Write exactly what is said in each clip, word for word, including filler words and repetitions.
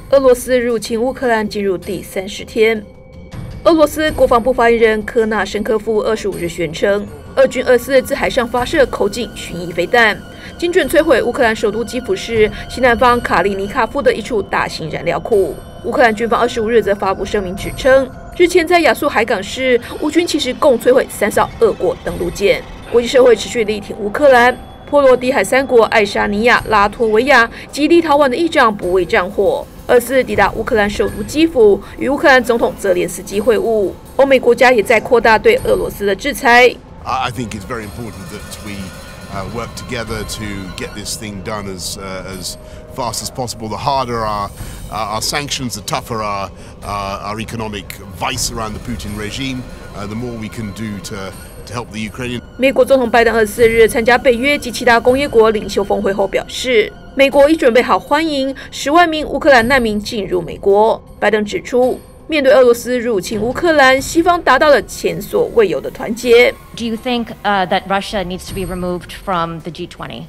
俄罗斯入侵乌克兰进入第三十天。俄罗斯国防部发言人科纳申科夫二十五日宣称，俄军二次自海上发射口径巡弋飞弹，精准摧毁乌克兰首都基辅市西南方卡利尼卡夫的一处大型燃料库。乌克兰军方二十五日则发布声明指称，日前在亚速海港市，乌军其实共摧毁三艘俄国登陆舰。国际社会持续力挺乌克兰。波罗的海三国爱沙尼亚、拉脱维亚及立陶宛的议长不畏战火，二次抵达乌克兰首都基辅，与乌克兰总统泽连斯基会晤。欧美国家也在扩大对俄罗斯的制裁。 I think it's very important that we uh, work together to get this thing done as uh, as fast as possible. The harder our uh, our sanctions, the tougher our uh, our economic vice around the Putin regime, uh, the more we can do to. To help the Ukrainian. 美国总统拜登二十四日参加北约及其他工业国领袖峰会后表示，美国已准备好欢迎十万名乌克兰难民进入美国。拜登指出，面对俄罗斯入侵乌克兰，西方达到了前所未有的团结。 Do you think uh, that Russia needs to be removed from the G twenty?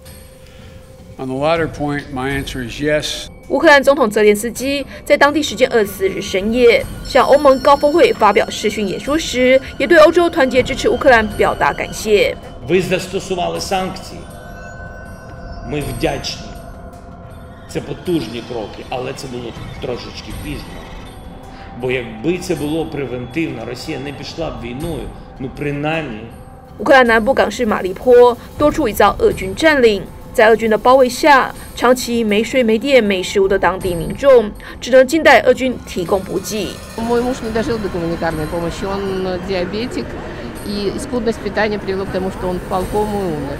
On the latter point, my answer is yes. 乌克兰总统泽连斯基在当地时间二十四日深夜向欧盟高峰会发表视讯演说时，也对欧洲团结支持乌克兰表达感谢。 Ви застосували санкції. Ми вдячні. Це потужні кроки, але це було трошечки пізно. Бо якби це було превентивно, Росія не пішла б війною, ну принаймні. 乌克兰南部港市马利坡多处已遭俄军占领。在俄军的包围下，长期没水、没电、没食物的当地民众只能静待俄军提供补给。 Мой муж не дожил до гуманитарной помощи, он диабетик, и скудность питания привела к тому, что он впал в кому и умер.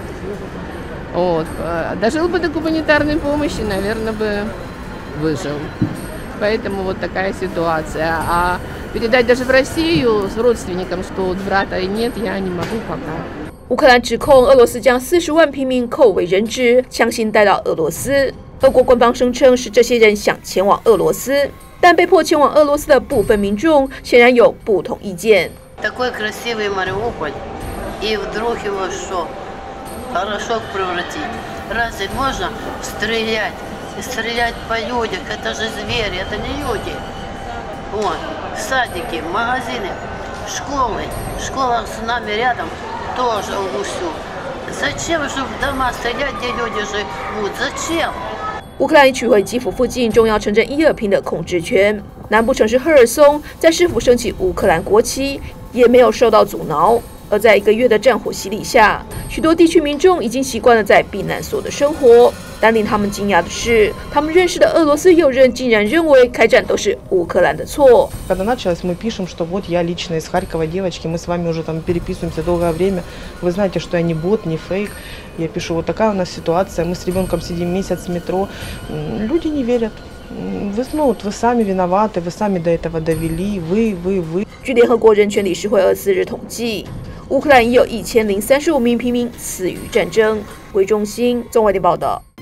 Вот. Дожил бы до гуманитарной помощи, наверное, бы выжил. Поэтому вот такая ситуация. А передать даже в Россию с родственникам, что вот брата и нет, я не могу пока. 乌克兰指控俄罗斯将四十万平民扣为人质，强行带到俄罗斯。俄国官方声称是这些人想前往俄罗斯，但被迫前往俄罗斯的部分民众显然有不同意见。 Такой красивый Мариуполь, и вдруг его что? Порошок превратить? Разве можно стрелять? Стрелять по людям? Это же звери, это не люди. Вот, садики, магазины, школы, школа с нами рядом. Тоже усю. Зачем же в дома стрелять, где люди живут? Зачем? 乌克兰已取回基辅附近重要城镇伊尔平的控制权，南部城市赫尔松在市府升起乌克兰国旗，也没有受到阻挠。而在一个月的战火洗礼下，许多地区民众已经习惯了在避难所的生活。但令他们惊讶的是，他们认识的俄罗斯友人竟然认为开战都是乌克兰的错。 Когда началось, мы пишем, что вот я лично из Харькова, девочки, мы с вами уже там переписываемся долгое время. Вы знаете, что я не бот, не фейк. Я пишу, вот такая у нас ситуация, мы с ребенком сидим месяц в метро. Люди не верят. Вы, ну, вот вы сами виноваты, вы сами до этого довели, вы, вы, вы. 据联合国人权理事会二十四日统计，乌克兰已有一千零三十五名平民死于战争。为中心综合点报道。